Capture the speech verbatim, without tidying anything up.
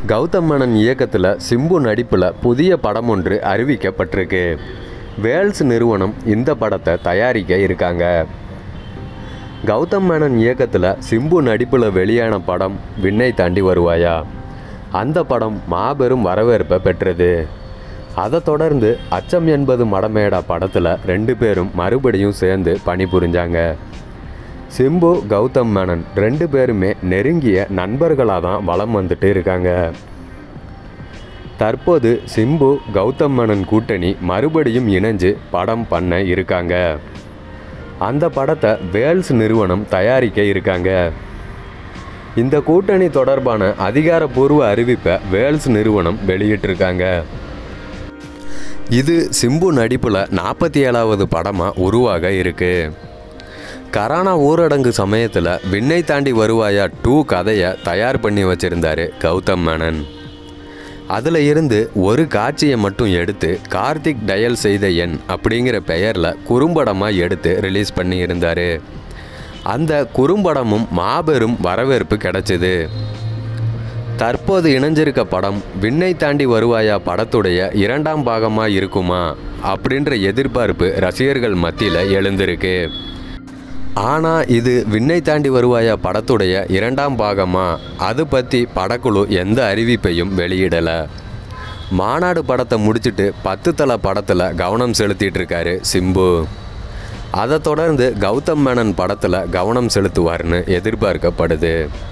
கௌதம் மேனன் இயக்கத்தில் சிம்பு நடிப்பில் புதிய படம் ஒன்று அறிவிக்கப்பட்டிருக்கு. வேல்ஸ் நிறுவனம் இந்த படத்தை தயாரிக்க இருக்காங்க. கௌதம் மேனன் இயக்கத்தில் சிம்பு நடிப்பில் வெளியான படம் விண்ணை தாண்டி வருவாயா. அந்த படம் மாபெரும் வரவேற்பை பெற்றது. அதை தொடர்ந்து அச்சம் என்பது மடமேடா படத்தில் ரெண்டு பேரும் மறுபடியும் சேர்ந்து பணிபுரிஞ்சாங்க. சிம்பு கௌதம் மேனன் ரெண்டு பேருமே நெருங்கிய நண்பர்களாக தான் வலம் வந்துட்டு இருக்காங்க. தற்போது சிம்பு கௌதம் மேனன் கூட்டணி மறுபடியும் இணைஞ்சு படம் பண்ண இருக்காங்க. அந்த படத்தை வேல்ஸ் நிறுவனம் தயாரிக்க இருக்காங்க. இந்த கூட்டணி தொடர்பான அதிகாரப்பூர்வ அறிவிப்பை வேல்ஸ் நிறுவனம் வெளியிட்டிருக்காங்க. இது சிம்பு நடிப்பில் நாற்பத்தி ஏழாவது படமாக உருவாக இருக்கு. கரோனா ஊரடங்கு சமயத்தில் விண்ணை தாண்டி வருவாயா டூ கதையை தயார் பண்ணி வச்சுருந்தார் கௌதம் மேனன். அதில் இருந்து ஒரு காட்சியை மட்டும் எடுத்து கார்த்திக் டயல் செய்த எண் அப்படிங்கிற பெயரில் குறும்படமாக எடுத்து ரிலீஸ் பண்ணி இருந்தார். அந்த குறும்படமும் மாபெரும் வரவேற்பு கிடைச்சிது. தற்போது இணைஞ்சிருக்க படம் விண்ணை தாண்டி வருவாயா படத்துடைய இரண்டாம் பாகமாக இருக்குமா அப்படின்ற எதிர்பார்ப்பு ரசிகர்கள் மத்தியில் எழுந்திருக்கு. ஆனால் இது விண்ணை தாண்டி வருவாயா படத்துடைய இரண்டாம் பாகமா, அது பற்றி படக்குழு எந்த அறிவிப்பையும் வெளியிடலை. மாநாடு படத்தை முடிச்சுட்டு பத்து தலை படத்தில் கவனம் செலுத்திட்டு இருக்காரு சிம்பு. அதை தொடர்ந்து கௌதம் மேனன் படத்தில் கவனம் செலுத்துவார்னு எதிர்பார்க்கப்படுது.